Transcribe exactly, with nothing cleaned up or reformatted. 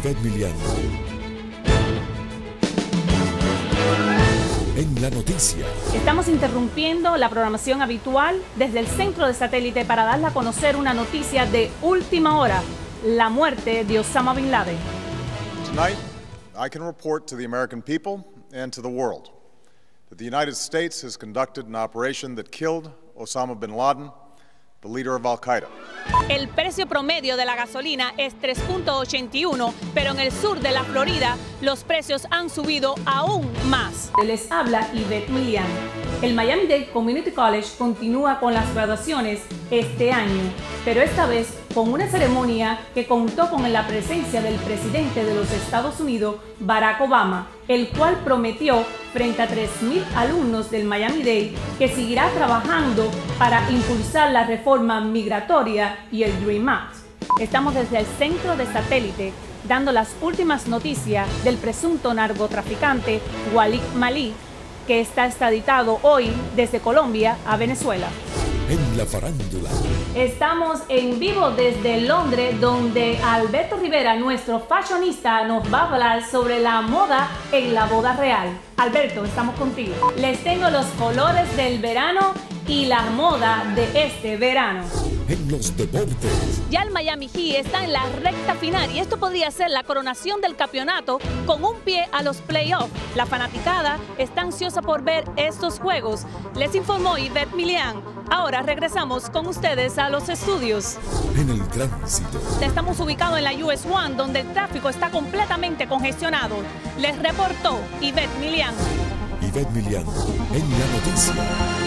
Ivette Milian. En la noticia. Estamos interrumpiendo la programación habitual desde el centro de satélite para darle a conocer una noticia de última hora: la muerte de Osama Bin Laden. Tonight, I can report to the American people and to the world that the United States has conducted an operation that killed Osama Bin Laden, the leader of Al-Qaeda. El precio promedio de la gasolina es tres punto ochenta y uno, pero en el sur de la Florida los precios han subido aún más. Les habla Ivette Milian. El Miami-Dade Community College continúa con las graduaciones este año, pero esta vez con una ceremonia que contó con la presencia del presidente de los Estados Unidos, Barack Obama, el cual prometió frente a tres mil alumnos del Miami-Dade que seguirá trabajando para impulsar la reforma migratoria y el Dream Act. Estamos desde el centro de satélite dando las últimas noticias del presunto narcotraficante Walid Malik, que está extraditado hoy desde Colombia a Venezuela. En la farándula. Estamos en vivo desde Londres, donde Alberto Rivera, nuestro fashionista, nos va a hablar sobre la moda en la boda real. Alberto, estamos contigo. Les tengo los colores del verano y la moda de este verano. En los deportes. Ya el Miami Heat está en la recta final y esto podría ser la coronación del campeonato con un pie a los playoffs. La fanaticada está ansiosa por ver estos juegos. Les informó Ivette Milian. Ahora regresamos con ustedes a los estudios. En el tránsito. Estamos ubicados en la U S uno, donde el tráfico está completamente congestionado. Les reportó Ivette Milian. Ivette Milian. En la noticia.